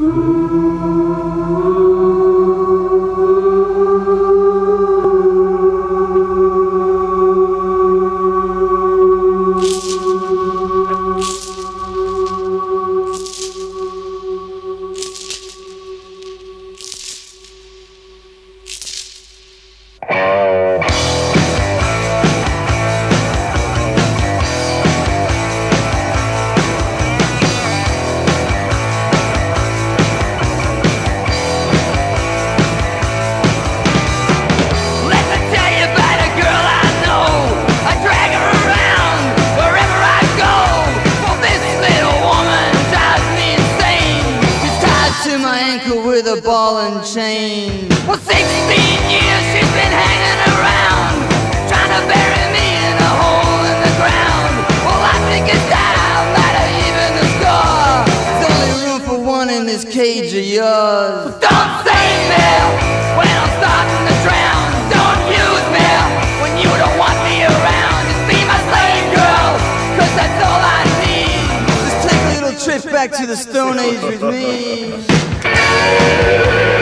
With a ball and chain. For 16 years she's been hanging around, trying to bury me in a hole in the ground. Well, I think it's time that I even the score. There's only room for one in this cage of yours. Don't save me when I'm starting to drown. Don't use me when you don't want me around. Just be my slave girl, cause that's all I need. Just take a little trip back to the Stone Age with me.